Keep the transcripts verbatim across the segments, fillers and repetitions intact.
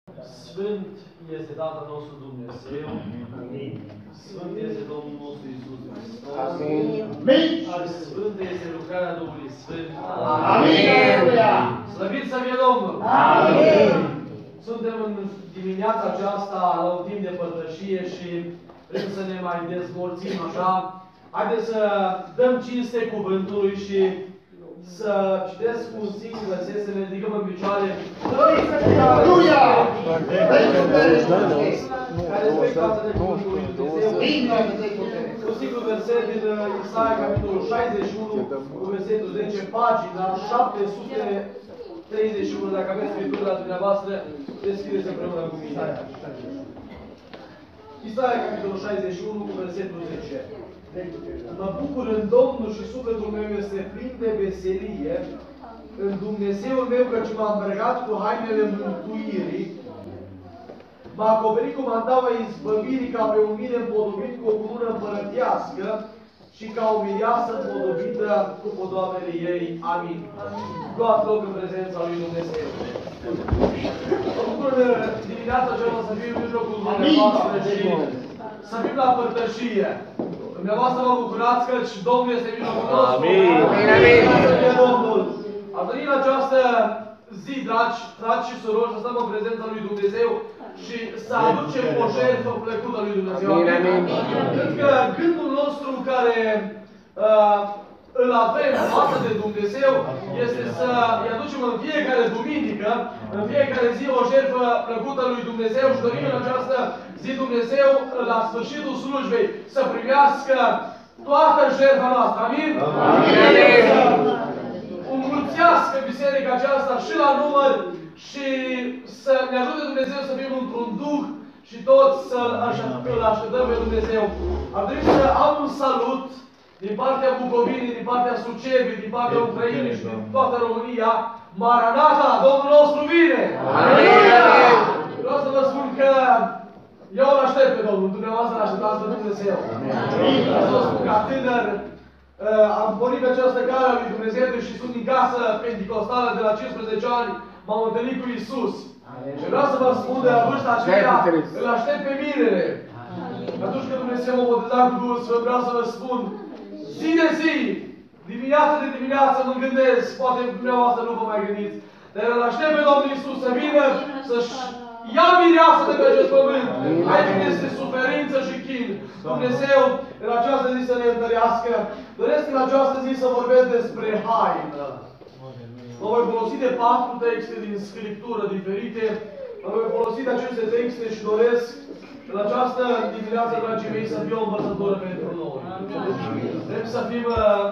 Sfânt este Tatăl nostru Dumnezeu. Amin. Sfânt este Domnul nostru Iisus Hristos. Amin. Sfânt este lucrarea Duhului Sfânt. Amin. Slăvit să fie Domnul. Amin. Suntem în dimineața aceasta la un timp de părtășie și vrem să ne mai dezmorțim așa. Haideți să dăm cinste cuvântului și să citesc un singur verset, să ne ridicăm în picioare. Aleluia! Care respect față de cuvântul lui Dumnezeu. Un singur verset din Isaia, capitolul șaizeci și unu, cu versetul zece, pagina șapte sute treizeci și unu. Dacă aveți scriptură la dumneavoastră, deschideți împreună cu mine. Isaia, capitolul șaizeci și unu, cu versetul zece. Mă bucur în Domnul și sufletul meu este plin de veselie în Dumnezeul meu, căci m-a îmbrăcat cu hainele mântuirii, m-a acoperit cu mantaua izbăvirii ca pe un mire împodobit cu o cunună împărătească și ca o mireasă împodobită cu podoabele ei. Amin. Luați loc în prezența lui Dumnezeu. Mă bucur dimineața aceasta să fiu în mijlocul dumneavoastră și să fim la părtășie. Dumneavoastră vă bucurați că și Domnul este în mijlocul nostru. Amin. Amin. Să fie Domnul. Am venit în această zi, dragi, dragi și surori, să stăm în prezența lui Dumnezeu și să aducem o jertfă plăcută lui Dumnezeu. Amin. Amin. Cred că gândul nostru care uh, îl avem față de Dumnezeu este să îi aducem în fiecare duminică, în fiecare zi, o jertfă plăcută lui Dumnezeu și dorim în această zi Dumnezeu, la sfârșitul slujbei, să primească toată jertfa noastră. Amin? Amin. Să înmulțească biserica aceasta și la număr și să ne ajute Dumnezeu să fim într-un duh și toți să-L așteptăm pe Dumnezeu. Ar trebui să am un salut din partea Bucovinii, din partea Sucebii, din partea Ucrainei și din toată România. Maranata, Domnul nostru vine! Amin! Vreau să vă spun că eu îl aștept pe Domnul, dumneavoastră îl așteptați pe Dumnezeu. Vreau să vă spun ca tânăr, am pornit pe această cale a lui Dumnezeu și sunt din casă penticostală de la cincisprezece ani, m-am întâlnit cu Iisus. Și vreau să vă spun de la vârsta aceea, îl aștept pe mirele. Atunci când Dumnezeu mă boteza cu Duhul Sfânt, vreau să vă spun, zi de zi, dimineață de dimineață mă gândesc, poate dumneavoastră nu vă mai gândiți, dar îl aștept pe Domnul Iisus să vină, să-și ia mireasă de pe acest pământ. Aici este suferință și chin. Dumnezeu în această zi să ne întărească. Doresc în această zi să vorbesc despre haină. Mă voi folosi de patru texte din Scriptură diferite. Mă voi folosi de aceste texte și doresc în această dimineață, dragii mei, să fie o învățătură pentru noi. Vrem să fim,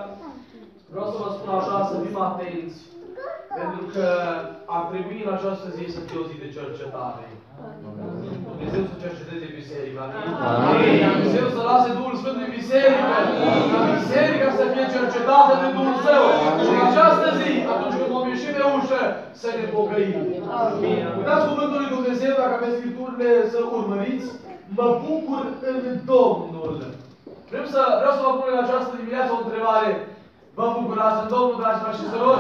vreau să vă spun așa, să fim atenți. Pentru că ar trebui în această zi să fie o zi de cercetare. Dumnezeu să cerceteze biserica. Amin. Dumnezeu să lase Duhul Sfânt în biserică. Ca biserica să fie cercetată de Duhul Său. Și în această zi, atunci când vom ieși pe ușă, să ne pocăim. Uitați cuvântul lui Dumnezeu, dacă aveți Scripturile, să urmăriți. Mă bucur în Domnul. Vreau să, vreau să vă pun în această dimineață o întrebare. Vă bucurați în Domnul, dragi frați și surori?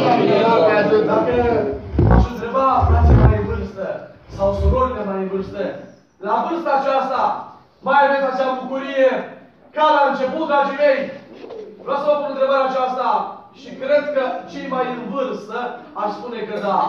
Dacă aș întreba frații mai în vârstă sau surorile mai în vârstă, la vârsta aceasta mai aveți acea bucurie ca la început, dragii mei? Vreau să vă pun întrebarea aceasta și cred că cei mai în vârstă aș spune că da.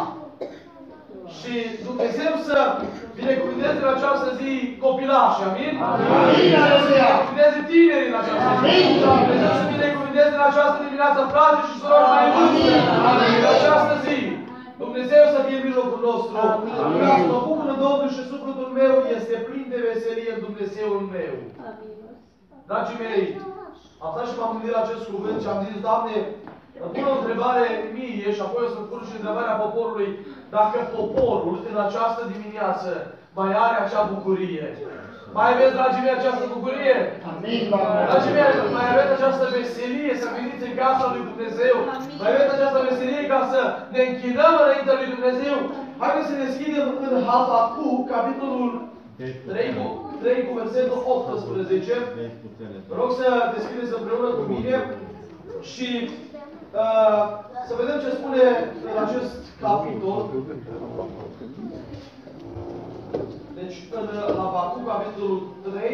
Și Dumnezeu să binecuvânteze în această zi copilași, amin? Dumnezeu să binecuvânteze tinerii în această zi. Dumnezeu să binecuvânteze în această dimineață frate și surori mai vârstă. În această zi. Dumnezeu să fie în mijlocul nostru. Vreau să mă bucur în Domnul și sufletul meu este plin de veselie în Dumnezeul meu. Dragii mei, am stat și m-am gândit la acest cuvânt și am zis, Doamne, îmi pun o întrebare mie și apoi o să pun și întrebarea poporului. Dacă poporul în această dimineață mai are acea bucurie. Mai aveți, dragii mei, această bucurie? Amin. Dragii mei, mai aveți această veselie să veniți în casa lui Dumnezeu? Mai aveți această veselie ca să ne închinăm înaintea lui Dumnezeu? Haideți să ne deschidem în Habacuc, capitolul trei, cu, trei cu versetul optsprezece. Vă rog să deschideți împreună cu mine și uh, să vedem ce spune în acest capitol. capitolul trei,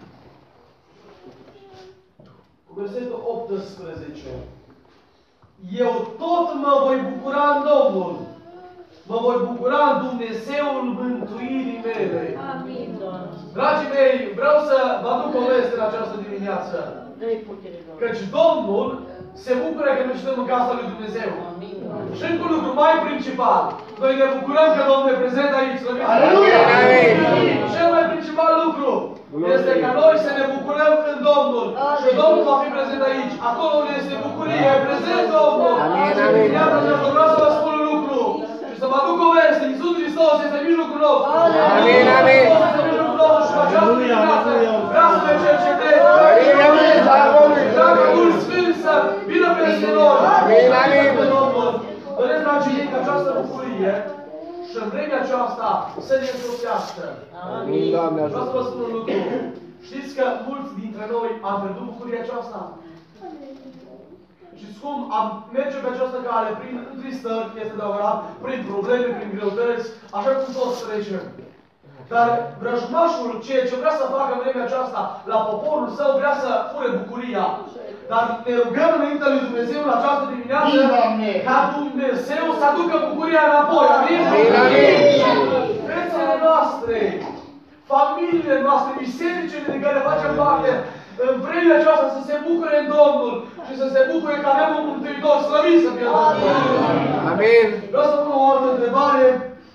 cu versetul optsprezece. Eu tot mă voi bucura în Domnul. Mă voi bucura în Dumnezeul mântuirii mele. Amin. Dragii mei, vreau să vă aduc o veste în această dimineață. Căci Domnul se bucură că noi suntem în casa lui Dumnezeu. Și încă un lucru mai principal. Noi ne bucurăm că Domnul e prezent aici. Aleluia! Cel mai principal lucru este ca noi să ne bucurăm în Domnul. Și Domnul va fi prezent aici. Acolo unde este bucurie, e prezent Domnul. Dimineața aceasta vreau să vă spun un lucru. Și să vă aduc o veste. Iisus Hristos este în mijlocul nostru. Amin, amin. Iisus este în mijlocul nostru și în această dimineață vreau să ne cercetez. Dacă Duhul Sfânt să vină peste noi. Amin, amin. Vedeți, dragii mei, că această bucurie și în vremea aceasta să ne însoțească. Amin, Doamne, ajută. Vreau să vă spun un lucru. Știți că mulți dintre noi am pierdut bucuria aceasta? Știți cum? Am merge pe această cale prin întristări, este adevărat, prin probleme, prin greutăți, așa cum toți trecem. Dar vrăjmașul, ceea ce vrea să facă în vremea aceasta la poporul său, vrea să fure bucuria. Dar ne rugăm înaintea lui Dumnezeu în această dimineață ca Dumnezeu să aducă bucuria înapoi. Amin? Fețele noastre, familiile noastre, bisericile din care facem parte, în vremea aceasta să se bucure în Domnul și să se bucure că avem un Mântuitor slăvit să fie Domnul. Amin. Vreau să pun o altă întrebare.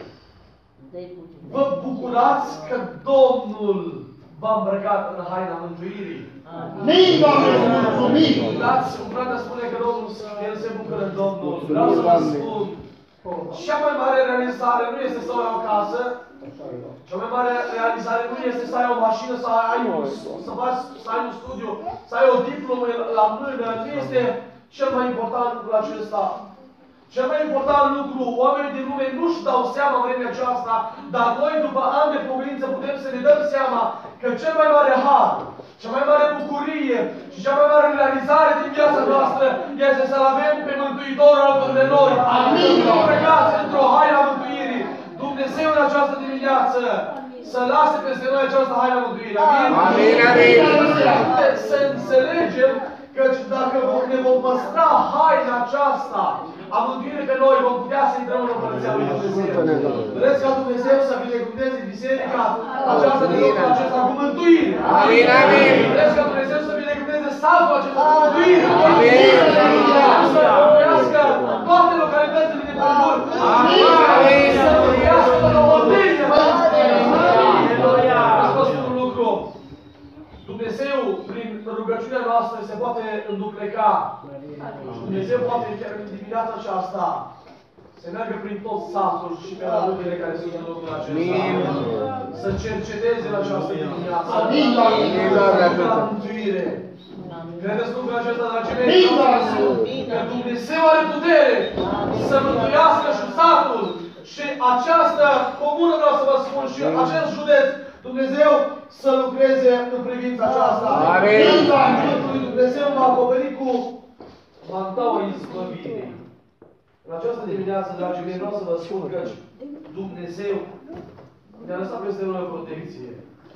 Vă bucurați că Domnul v-a îmbrăcat în haina mântuirii? Amin, Doamne, mulțumim! Dați, un frate spune că Domnul, El se bucură în Domnul. Vreau să vă spun, cea mai mare realizare nu este să ai o casă, cea mai mare realizare nu este să ai o mașină, să ai un, să faci, să ai un studiu, să ai o diplomă la mână, nu este cel mai important lucru acesta. Cel mai important lucru, oamenii din lume nu-și dau seama în vremea aceasta, dar noi, după ani de pocăință, putem să ne dăm seama că cel mai mare har, cea mai mare bucurie și cea mai mare realizare din viața noastră este să-L avem pe Mântuitorul alături de noi. Amin. Să fim pregați într-o haina mântuirii. Dumnezeu în această dimineață să lase peste noi această haina mântuirii. Amin. Amin, amin. Să înțelegem că dacă ne vom păstra haina aceasta a mântuirii pe noi, vom putea să intrăm în Împărăția lui Dumnezeu. Vreți ca Dumnezeu să binecuvânteze biserica aceasta de locul acesta cu mântuire. Amin, amin. Vreți ca Dumnezeu să binecuvânteze satul acesta cu mântuire. Amin. Să mântuiască toate localitățile din pământ. Amin. Amin. Să mântuiască toată ordinea. Vreau să vă spun un lucru. Dumnezeu, prin rugăciunea noastră, se poate îndupleca. Și Dumnezeu poate chiar în dimineața aceasta să meargă prin tot satul și pe la lumele care sunt în locul acesta. Să cerceteze în această dimineață. Amin, Doamne! La mântuire. Credeți lucrul acesta, dragii mei? Că Dumnezeu are putere să mântuiască și satul. Și această comună, vreau să vă spun, și acest județ, Dumnezeu să lucreze în privința aceasta. Amin. Dumnezeu m-a acoperit cu mantaua izbăvirii. În această dimineață, dragii mei, vreau să vă spun că Dumnezeu ne-a lăsat peste noi o protecție.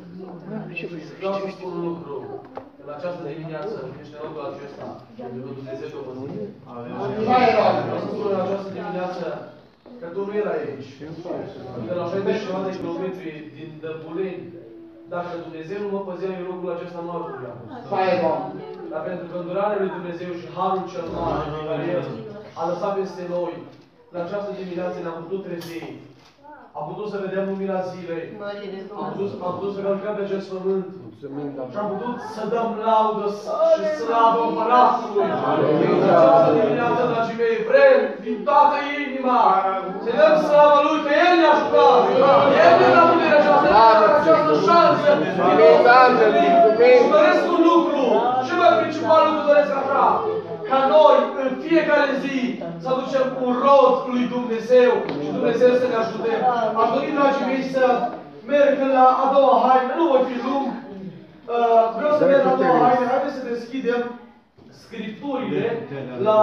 Vreau să spun un lucru. În această dimineață, ești în locul acesta, unde Dumnezeu te-a păzit. Vreau să spun în această dimineață că tu nu erai aici. De la șaizeci și ceva de kilometri din Dăbuleni, dacă Dumnezeu nu mă păzea în locul acesta, nu ar putea. Dar pentru că îndurarea lui Dumnezeu și harul cel mare pe care El a lăsat peste noi, în această dimineață ne-am putut trezi. Am putut să vedem lumina zilei. Am putut, am putut să călcăm pe acest pământ. Și am putut să dăm laudă și slavă Împăratului. În această dimineață, dragii mei, vrem din toată inima să dăm slavă Lui, că El ne-a ajutat. El ne-a dat puterea aceasta, această șansă. Și doresc un lucru, cel mai principal lucru doresc așa, ca noi, în fiecare zi, să aducem un rod lui Dumnezeu și Dumnezeu să ne ajute. Aș dori, dragii mei, să merg la a doua haină, nu voi fi lung. Uh, vreau să merg la a doua haină. Haideți să deschidem Scripturile la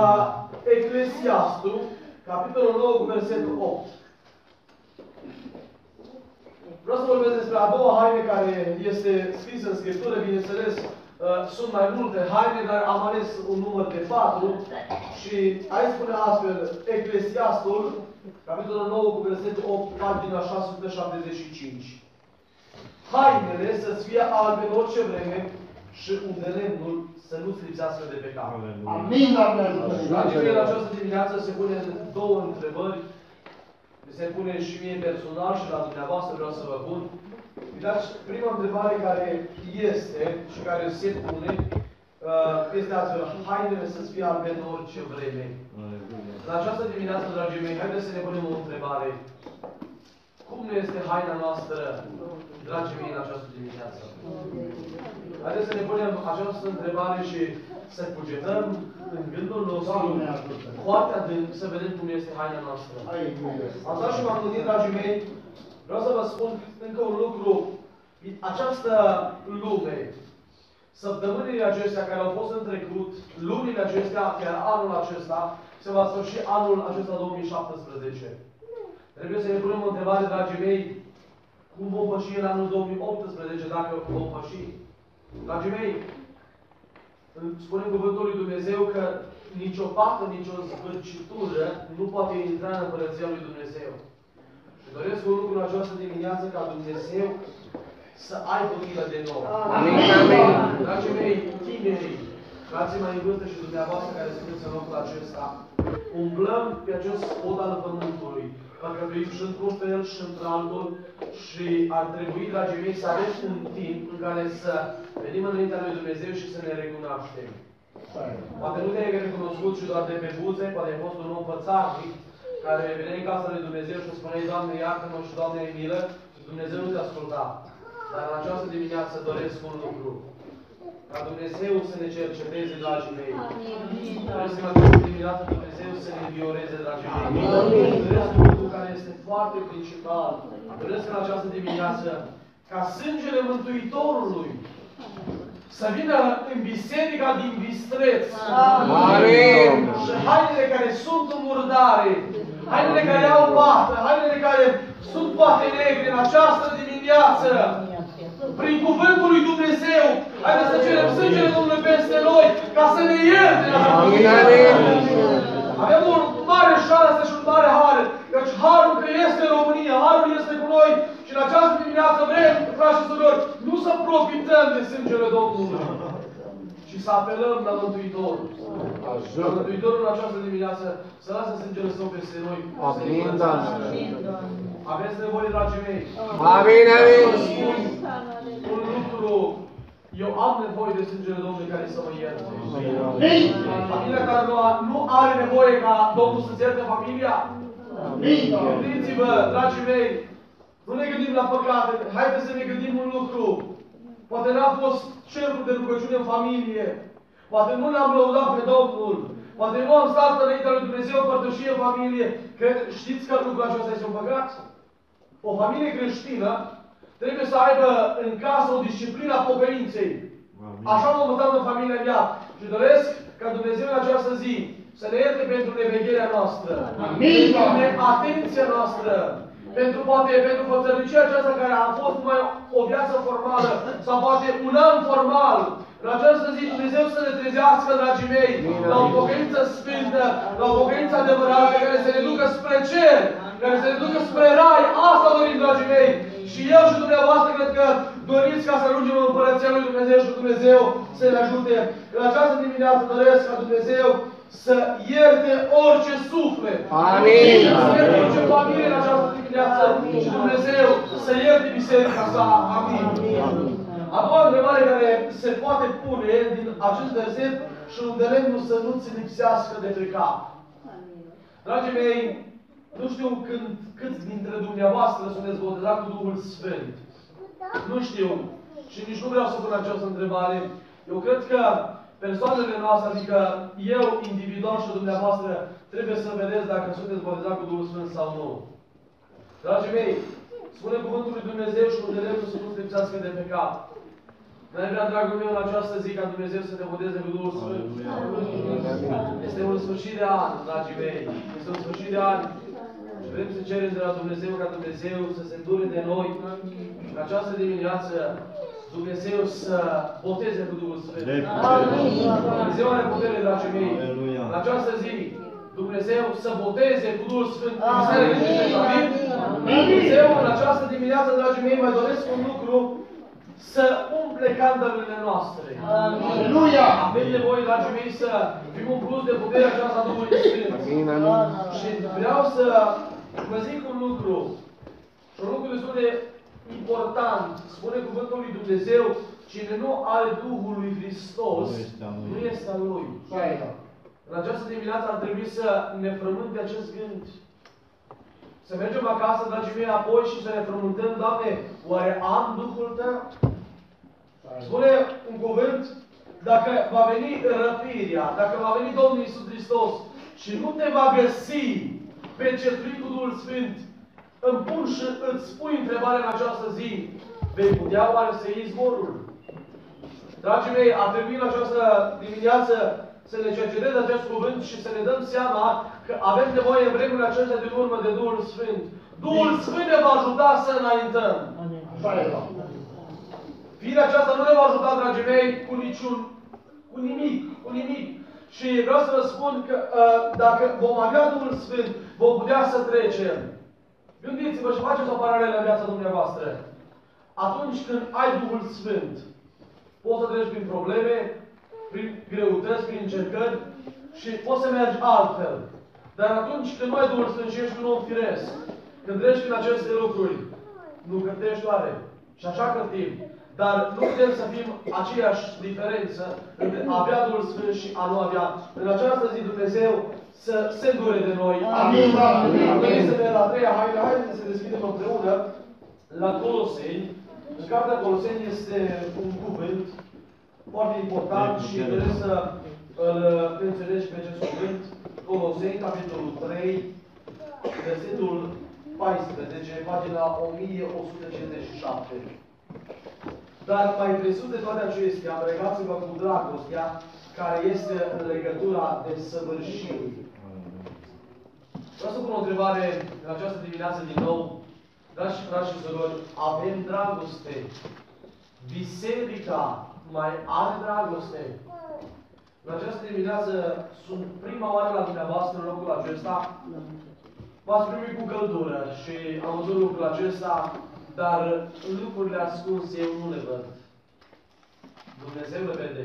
Eclesiastul, capitolul nouă, cu versetul opt. Vreau să vorbesc despre a doua haine care este scrisă în Scriptură. Bineînțeles, sunt mai multe haine, dar am ales un număr de patru. Și aici spune astfel, Eclesiastul, capitolul nouă, cu versetul opt, pagina șase sute șaptezeci și cinci. Hainele să-ți fie albe în orice vreme și unde lemnul să nu-ți lipsească de pe cap. Amin, Doamne ajută. Dragii mei, în această dimineață se pune două întrebări. Se pune și mie personal și la dumneavoastră vreau să vă pun. Uitați, prima întrebare care este și care se pune este astfel, hainele să-ți fie albe în orice vreme. În această dimineață, dragii mei, haideți să ne punem o întrebare. Cum ne este haina noastră, dragii mei, în această dimineață? Haideți să ne punem această întrebare și să cugetăm în gândul nostru foarte adânc, să vedem cum este haina noastră. Am stat și m-am gândit, dragii mei, vreau să vă spun încă un lucru. Această lume, săptămânile acestea care au fost în trecut, lunile acestea, chiar anul acesta, se va sfârși anul acesta două mii șaptesprezece. Trebuie să ne punem o întrebare, dragii mei, cum vom păși în anul două mii optsprezece, dacă vom păși? Dragii mei, spune cuvântul lui Dumnezeu că nicio pată, nicio zbârcitură nu poate intra în Împărăția lui Dumnezeu. Și doresc un lucru în această dimineață ca Dumnezeu să aibă milă de nou. Amin, amin. Dragii mei, tinerii, frații mai în vârstă și dumneavoastră care sunteți în locul acesta, umblăm pe acest pod al Pământului, păcătuim și într-un fel și într-altul și ar trebui, dragii mei, să avem un timp în care să venim înaintea lui Dumnezeu și să ne recunoaștem. Poate nu te-ai recunoscut și doar de pe buze, poate ai fost un om fățarnic care venea în casa lui Dumnezeu și spuneai, Doamne, iartă-mă și Doamne, ai milă, și Dumnezeu nu te asculta. Dar în această dimineață doresc un lucru. Ca Dumnezeu să ne cerceteze, dragii mei. Doresc în această dimineață Dumnezeu să ne învioreze, dragii mei. Doresc un lucru care este foarte principal. Doresc în această dimineață ca sângele Mântuitorului să vină în biserica din Bistreț. Amin. Și hainele care sunt în murdare, hainele care au pată, hainele care sunt poate negre în această dimineață, prin cuvântul lui Dumnezeu, haideți să cerem sângele Domnului peste noi, ca să ne ierte. Avem un mare șansă și un mare har, căci harul că este în România, harul este cu noi și în această dimineață vrem, frați și surori, nu să profităm de sângele Domnului, ci să apelăm la Mântuitorul. La Mântuitorul în această dimineață să lasă sângele Său peste noi. Amin, Doamne. Aveți nevoie, dragii mei. Amin, amin. Un lucru, eu am nevoie de sângele Domnului care să mă ierte. Familia care nu are nevoie ca Domnul să-ți ierte familia. Gândiți-vă, dragii mei, nu ne gândim la păcate, haideți să ne gândim un lucru. Poate n-a fost cercul de rugăciune în familie. Poate nu ne-am lăudat pe Domnul. Poate nu am stat înaintea lui Dumnezeu în părtășie în familie. Că știți că lucrul acesta este un păcat? O familie creștină trebuie să aibă în casă o disciplină a pocăinței. Așa am învățat în familia mea. Și doresc ca Dumnezeu în această zi să ne ierte pentru nevegherea noastră. Pentru neatenția noastră. Pentru poate pentru fățărnicia aceasta care a fost numai o viață formală sau poate un an formal. În această zi Dumnezeu să ne trezească, dragii mei, la o pocăință sfântă, la o pocăință adevărată care să ne ducă spre cer, care să ne ducă spre rai. Asta dorim, dragii mei. Și eu și dumneavoastră cred că doriți ca să ajungem în Împărăția lui Dumnezeu și Dumnezeu să ne ajute. În această dimineață doresc ca Dumnezeu să ierte orice suflet. Amin. Să ierte orice familie în această dimineață și Dumnezeu să ierte biserica sa. Amin. A doua întrebare care se poate pune din acest verset și unde lemnul să nu-ți lipsească de pe cap. Dragii mei, nu știu când, câți dintre dumneavoastră sunteți botezați cu Duhul Sfânt. Nu știu. Și nici nu vreau să pun această întrebare. Eu cred că persoanele noastre, adică eu individual și dumneavoastră, trebuie să vedeți dacă sunteți botezați cu Duhul Sfânt sau nu. Dragii mei, spune cuvântul lui Dumnezeu și unde lemnul să nu-ți lipsească de pe cap. N-ai vrea, dragul meu, în această zi ca Dumnezeu să te boteze cu Duhul Sfânt? Este un sfârșit de an, dragii mei. Este un sfârșit de an. Și vrem să cerem de la Dumnezeu ca Dumnezeu să se îndure de noi în această dimineață, Dumnezeu să boteze cu Duhul Sfânt. Dumnezeu are putere, dragii mei. În această zi, Dumnezeu să boteze cu Duhul Sfânt. Amin. Dumnezeu, în această dimineață, dragii mei, mai doresc un lucru, să umple candelele noastre. Aleluia! Avem nevoie, dragii mei, să fim umpluți de puterea aceasta Duhului Sfânt. Și vreau să vă zic un lucru, și un lucru destul de important. Spune cuvântul lui Dumnezeu, cine nu are Duhul lui Hristos, nu este al Lui. În această dimineață ar trebui să ne frământe acest gând. Să mergem acasă, dragii mei, apoi și să ne frământăm, Doamne, oare am Duhul Tău? Spune un cuvânt, dacă va veni răpirea, dacă va veni Domnul Iisus Hristos și nu te va găsi pecetuit cu Duhul Sfânt, îmi pun și îți pui întrebarea în această zi, vei putea oare să iei zborul? Dragii mei, ar trebui în această dimineață să ne cercetăm acest cuvânt și să ne dăm seama că avem nevoie în vremurile acestea din urmă de Duhul Sfânt. Duhul Sfânt ne va ajuta să înaintăm. Firea aceasta nu ne va ajuta, dragii mei, cu niciun, cu nimic, cu nimic. Și vreau să vă spun că uh, dacă vom avea Duhul Sfânt, vom putea să trecem. Gândiți-vă și faceți o paralelă în viața dumneavoastră. Atunci când ai Duhul Sfânt, poți să treci prin probleme, prin greutăți, prin încercări și poți să mergi altfel. Dar atunci când nu ai Duhul Sfânt și ești un om firesc, când treci prin aceste lucruri, nu cârtești oare. Și așa cârtim. Dar nu putem să fim aceeași diferență între a avea Duhul Sfânt și a nu avea. În această zi Dumnezeu să se îndure de noi. Amin. Noi este de la a treia haine. Haideți să deschidem împreună la Coloseni. În cartea Coloseni este un cuvânt foarte important și doresc să îl menționez pe acest cuvânt. Coloseni, capitolul trei, versetul paisprezece, pagina o mie o sută cincizeci și șapte. Dar mai presus de toate acestea, îmbrăcați-vă cu dragostea, care este în legătura de săvârșire. Vreau să pun o întrebare în această dimineață din nou. Dragi frați și surori, avem dragoste. Biserica mai are dragoste. În această dimineață sunt prima oară la dumneavoastră în locul acesta. V-ați primit cu căldură și am văzut lucrul acesta, dar lucrurile ascunse eu nu le văd. Dumnezeu le vede.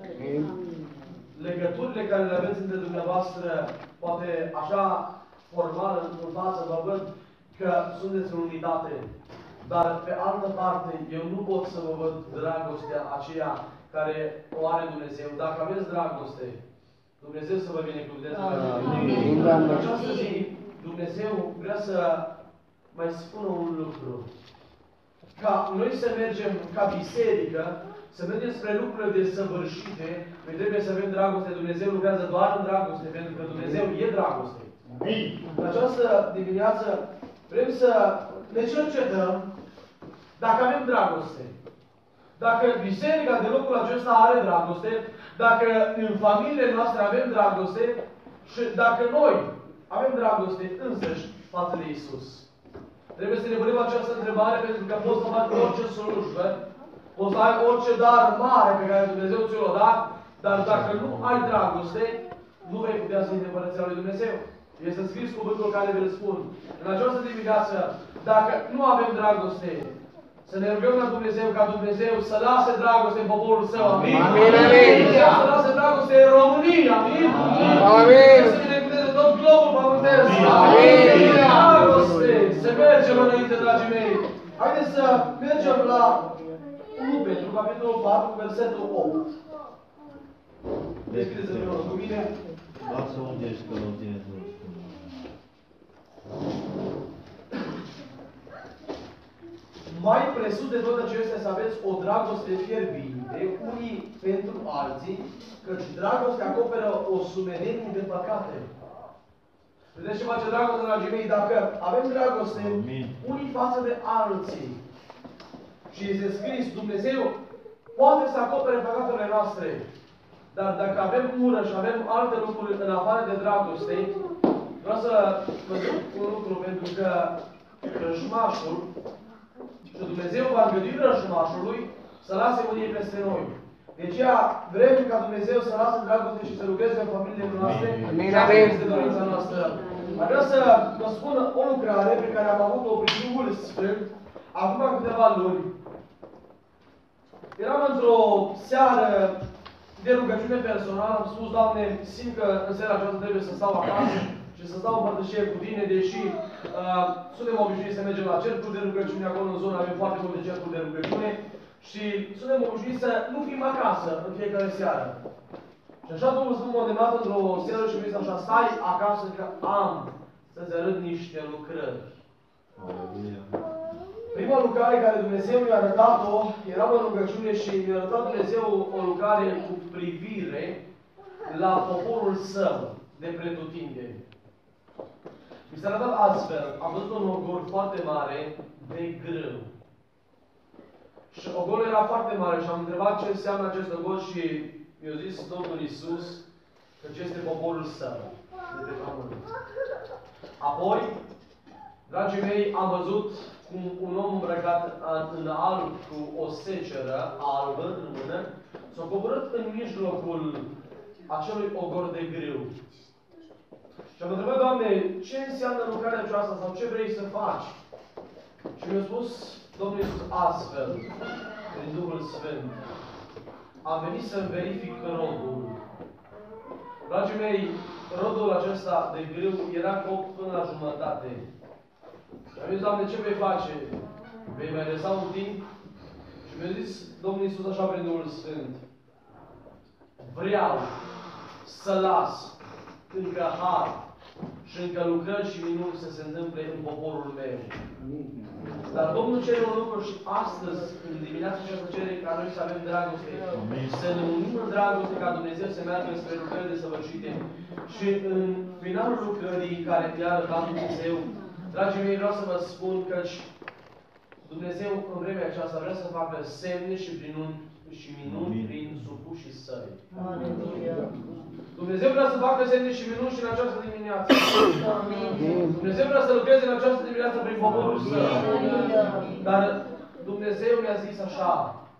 Legăturile care le aveți între dumneavoastră, poate așa formal în față, vă văd că sunteți în unitate. Dar pe altă parte, eu nu pot să vă văd dragostea aceea care o are Dumnezeu. Dacă aveți dragoste, Dumnezeu să vă binecuvânteze. În această zi, Dumnezeu vrea să mai spună un lucru. Ca noi să mergem ca biserică, să mergem spre lucrurile desăvârșite, noi trebuie să avem dragoste. Dumnezeu lucrează doar în dragoste, pentru că Dumnezeu e dragoste. În această dimineață vrem să ne cercetăm dacă avem dragoste. Dacă biserica de locul acesta are dragoste, dacă în familiile noastre avem dragoste și dacă noi avem dragoste însăși față de Iisus. Trebuie să ne punem această întrebare, pentru că poți să faci orice slujbă, poți să ai orice dar mare pe care Dumnezeu ți-l-a dat, dar dacă nu ai dragoste, nu vei putea să intri în Împărăția lui Dumnezeu. Este scris cuvântul care vi-l spun. În această dimineață, dacă nu avem dragoste, să ne rugăm la Dumnezeu ca Dumnezeu să lase dragoste în poporul Său. Amin? Amin, amin. Dumnezeu să lase dragoste în România. Amin? Amin. Să binecuvânteze tot globul pământesc. Amin. Dragoste. Să mergem înainte, dragii mei. Haideți să mergem la unu Petru, capitolul patru, versetul opt. Deschideți împreună cu mine. Lasă unde ești că nu tine să Mai presus de toate acestea să aveți o dragoste fierbinte, unii pentru alții, căci dragostea acoperă o sumedenie de păcate. Vedeți ce face dragoste, dragii mei? Dacă avem dragoste unii față de alții și este scris, Dumnezeu poate să acopere păcatele noastre, dar dacă avem ură și avem alte lucruri în afară de dragoste, vreau să vă zic un lucru, pentru că rășmașul și Dumnezeu va îngădui rășmașului să lase mânie peste noi. De aceea vrem ca Dumnezeu să lasă dragoste și să lucreze în familiile noastre. Amin, Asta amin. este dorința noastră. Aș vrea să vă spun o lucrare pe care am avut-o prin Duhul Sfânt acum câteva luni. Eram într-o seară de rugăciune personală, am spus, Doamne, simt că în seara aceasta trebuie să stau acasă și să stau în părtășie cu Tine, deși uh, suntem obișnuiți să mergem la cercuri de rugăciune, acolo în zonă avem foarte multe cercuri de rugăciune și suntem obișnuiți să nu fim acasă în fiecare seară. Și așa Domnul Sfânt m-a îndemnat într-o seară și mi-a zis așa, stai acasă că am să-ți arăt niște lucrări. Aleluia. Prima lucrare care Dumnezeu mi-a arătat-o, eram în rugăciune și mi-a arătat Dumnezeu o lucrare cu privire la poporul său de pretutindeni. Mi s-a arătat astfel, am văzut un ogor foarte mare de grâu. Și ogorul era foarte mare și am întrebat ce înseamnă acest ogor și mi-a zis Domnul Iisus că ce este poporul său de pe pământ. Apoi, dragii mei, am văzut cum un om îmbrăcat în alb cu o seceră albă în mână s-a coborât în mijlocul acelui ogor de grâu. Și am întrebat, Doamne, ce înseamnă lucrarea aceasta sau ce vrei să faci? Și mi-a spus Domnul Iisus astfel, prin Duhul Sfânt, am venit să-mi verific rodul. Dragii mei, rodul acesta de grâu era copt până la jumătate. Și am zis, Doamne, ce vei face? Vei mai lăsa un timp? Și mi-a zis Domnul Iisus așa prin Duhul Sfânt, vreau să las încă har și încă lucrări și minuni să se întâmple în poporul meu. Dar Domnul cere un lucru și astăzi, în dimineața aceasta, cere ca noi să avem dragoste. Amin. Să ne unim în dragoste ca Dumnezeu să meargă spre lucrări desăvârșite. Și în finalul lucrării care mi-a arătat Dumnezeu, dragii mei, vreau să vă spun că Dumnezeu în vremea aceasta vrea să facă semne și minuni, și minuni prin supușii săi. Aleluia. Dumnezeu vrea să facă semne și minuni și în această dimineață. Dumnezeu vrea să lucreze în această dimineață prin poporul său. Dar Dumnezeu mi-a zis așa,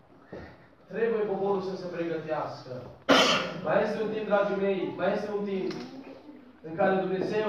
trebuie poporul să se pregătească. Mai este un timp, dragii mei, mai este un timp în care Dumnezeu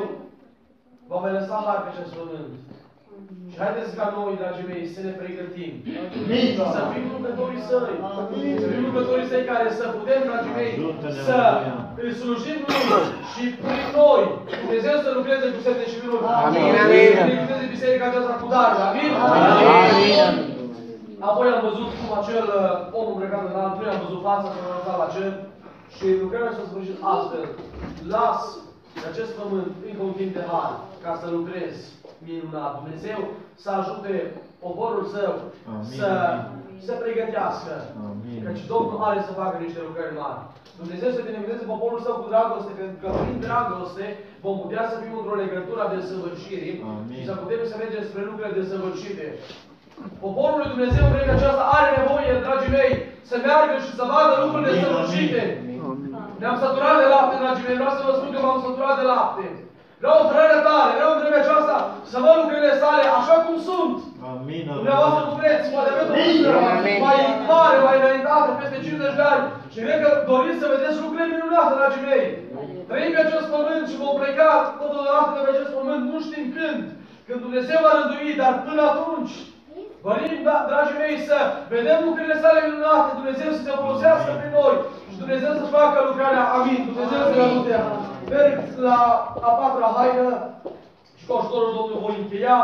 va mai lăsa har pe acest pământ. Și haideți ca noi, dragii mei, să ne pregătim. Să fim lucrătorii săi. Să fim lucrătorii săi care să putem, dragii mei, să îi slujim lui și prin noi Dumnezeu să lucreze cu semne și minuni. Amin, amin. Să ne lucreze biserica aceasta cu daruri. Amin? Amin. Apoi am văzut cum acel om îmbrăcat în alb, nu i-am văzut fața, s-a înălțat la cer și lucrarea s-a sfârșit astfel. Las în acest pământ încă un timp de har ca să lucrez minunat. Dumnezeu să ajute poporul său Amin. să se pregătească. Amin. Căci Domnul are să facă niște lucrări mari. Dumnezeu să binecuvânteze poporul său cu dragoste, pentru că prin dragoste vom putea să fim într-o legătură a desăvârșirii și să putem să mergem spre lucruri desăvârșite. Poporul lui Dumnezeu în vremea aceasta are nevoie, dragii mei, să meargă și să vadă lucruri desăvârșite. Ne-am săturat de lapte, dragii mei. Vreau să vă spun că m-am săturat de lapte. Vreau o frână tare, vreau în vremea aceasta să văd lucrurile sale așa cum sunt. Amin. Dumneavoastră nu vreți, poate aveți o vârstă mai mare, mai înaintată, peste cincizeci de ani. Și cred că doriți să vedeți lucrurile minunate, dragii mei. Trăim pe acest pământ și vom pleca totodată de pe acest pământ, nu știm când. Când Dumnezeu va rândui, dar până atunci, dorim, da, dragii mei, să vedem lucrurile sale minunate, Dumnezeu să se folosească prin noi și Dumnezeu să facă lucrarea. Amin. Dumnezeu să ne ajute. Merg la a patra haină și cu ajutorul Domnului voi încheia.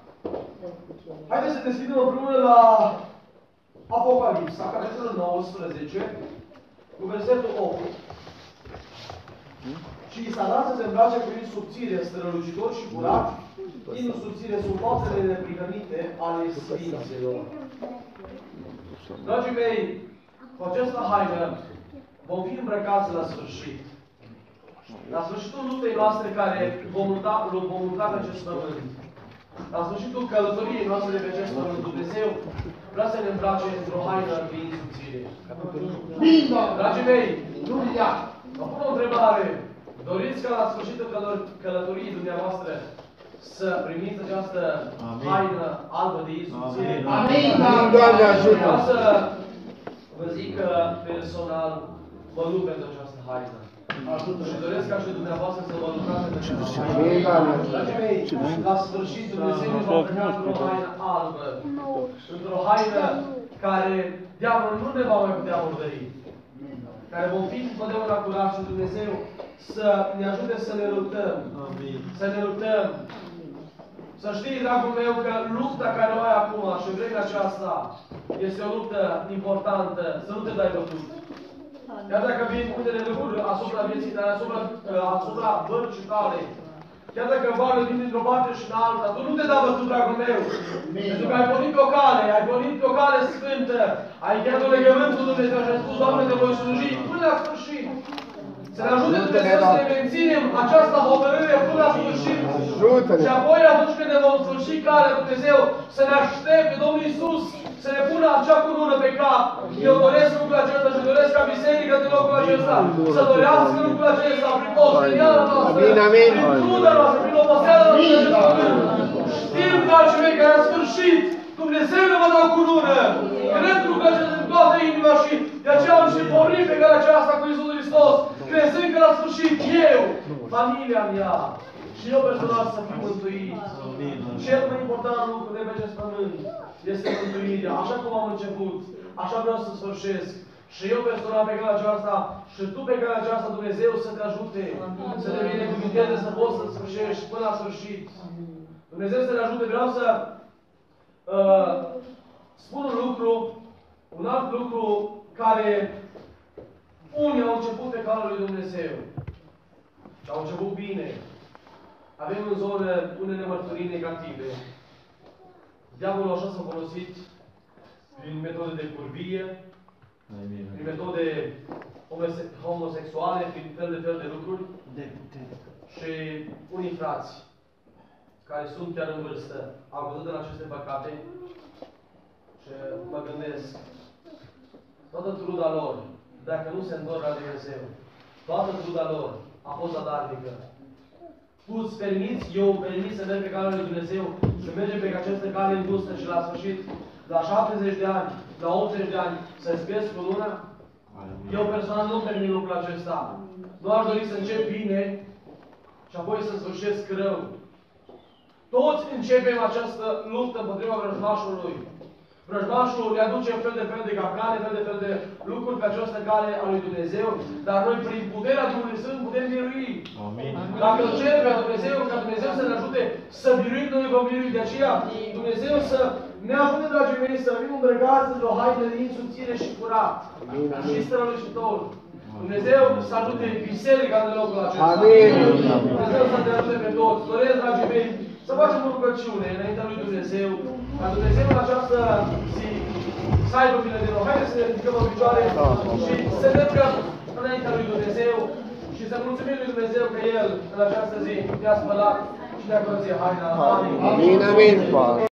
Haideți să deschidem împreună la Apocalipsa, capitolul nouăsprezece, cu versetul opt. Și i s-a dat să se îmbrace cu din subțire, strălucitor și curat, din subțire sub fațele neprihănite ale Sfinților. Dragii mei, cu această haină vom fi îmbrăcați la sfârșit. La sfârșitul luptei noastre care vom lupta, vom lupta pe acest pământ. La sfârșitul călătoriei noastre de pe acest pământ, Dumnezeu vrea să ne îmbrace într-o haină prin subțire. Dragii mei, Aleluia. vă pun o întrebare. Doriți ca la sfârșitul călor- călătoriei dumneavoastră să primiți această Amin. haină albă de Iisus. Amin, Doamne ajută! Vreau să vă zic că personal mă lupt pentru această haină. Și doresc ca și dumneavoastră să vă lucrați pentru această haină. Dragii mei, la sfârșit Dumnezeu ne va primi într-o haină albă. Într-o haină care diavolul nu ne va mai putea murdări. Care vom fi întotdeauna curați și Dumnezeu să ne ajute să ne luptăm. Amin. Să ne luptăm. Să știi, dragul meu, că lupta care o ai acum și în vremea aceasta este o luptă importantă. Să nu te dai bătut. Chiar dacă vin unele lucruri asupra vieții tale, asupra, asupra bărcii tale, chiar dacă valul vin dintr-o parte și în alta, tu nu te da bătut, dragul meu. Pentru că ai pornit pe o cale, ai pornit pe o cale sfântă, ai chiar un legământ cu Dumnezeu și ai spus, Doamne, te voi sluji până la sfârșit. Să ne ajute Dumnezeu să ne menținem această hotărâre până la sfârșit. Și apoi, atunci când ne vom sfârși calea Dumnezeu, să ne aștepte Domnul Iisus să ne pună acea cunună pe cap. Eu doresc lucrul acesta și doresc ca biserică din locul acesta să dorească lucrul acesta prin osteniala noastră, prin truda noastră, prin oboseala noastră. Știm, dragii mei, că la sfârșit Dumnezeu ne va da o cunună. Cred lucrul acesta din toată inima și de aceea am și pornit pe calea aceasta cu Iisus Hristos, crezând că la sfârșit eu, familia mea și eu personal să fiu mântuit. Cel mai important lucru de pe acest pământ este mântuirea. Așa cum am început, așa vreau să sfârșesc. Și eu personal pe calea aceasta și tu pe calea aceasta, Dumnezeu să te ajute, să te binecuvinteze, să poți să sfârșești până la sfârșit. Dumnezeu să te ajute. Vreau să uh, spun un lucru, un alt lucru care unii au început pe calea lui Dumnezeu. Și au început bine. Avem în zonă unele mărturii negative. Diavolul așa s-a folosit prin metode de curvie, prin metode homosexuale, prin fel de fel de lucruri. Și unii frați, care sunt chiar în vârstă, au văzut în aceste păcate și mă gândesc, toată truda lor, dacă nu se întorc la Dumnezeu, toată truda lor a fost zadarnică. Tu îți permiți, eu îmi permit să merg pe calea lui Dumnezeu și mergem pe această cale îngustă și la sfârșit, la șaptezeci de ani, la optzeci de ani, să-ți pierzi cununa? Eu personal nu permit lucrul acesta. Nu aș dori să încep bine și apoi să sfârșesc rău. Toți începem această luptă împotriva vrăjmașului. Vrăjmașul le aduce fel de fel de capcane, fel de fel de lucruri pe această cale a lui Dumnezeu, dar noi prin puterea Duhului Sfânt putem birui. Amin. Dacă îl cerem pe Dumnezeu, ca Dumnezeu să ne ajute să biruim, noi vom birui. De aceea, Dumnezeu să ne ajute, dragii mei, să fim îmbrăcați într-o haină de insubțire și curat. Și strălucitor. Dumnezeu să ajute biserica în locul acesta. Amin. Dumnezeu să ne ajute pe toți. Doresc, dragii mei, să facem o rugăciune înaintea lui Dumnezeu, ca Dumnezeu în această zi să aibă bine de noi. Haideți să ne ridicăm în picioare și să ne rugăm înaintea lui Dumnezeu și să mulțumim lui Dumnezeu că El în această zi ne-a spălat și ne-a curățit haina. Amin. Amin, amin.